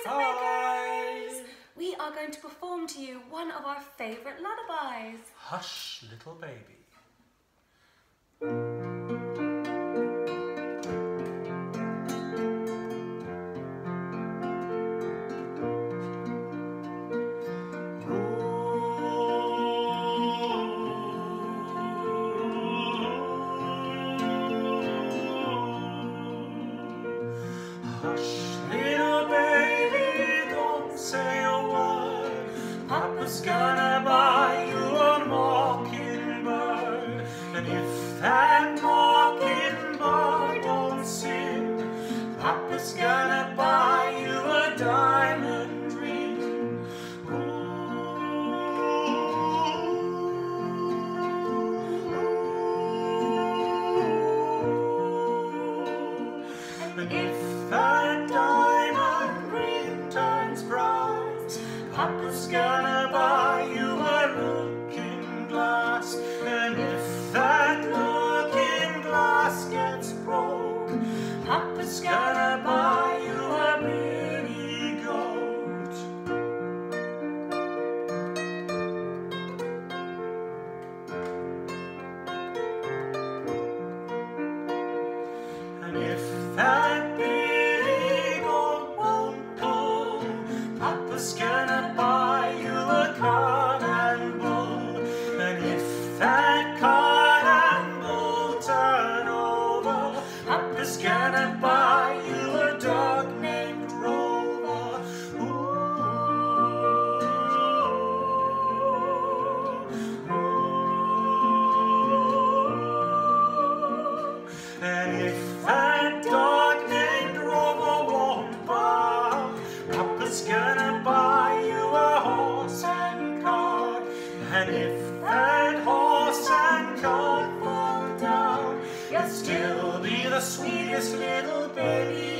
Hi! We are going to perform to you one of our favourite lullabies. Hush, little baby. Hush, little baby, don't say a word. Papa's gonna buy you a mockingbird. And if that mockingbird don't sing, Papa's gonna buy you a diamond ring. And if that diamond ring turns bright, Papa's gonna buy you a looking glass. And if that looking glass gets broke, Papa's gonna buy you a baby goat. And if that baby goat won't pull, Papa's gonna buy you a cart and bull. And if that cart and bull turn over, Papa's gonna buy you a dog named Rover. And if that dog named Rover won't bark, Papa's gonna buy you a horse and cart. And if that horse and cart fall down, you'll still be the sweetest little baby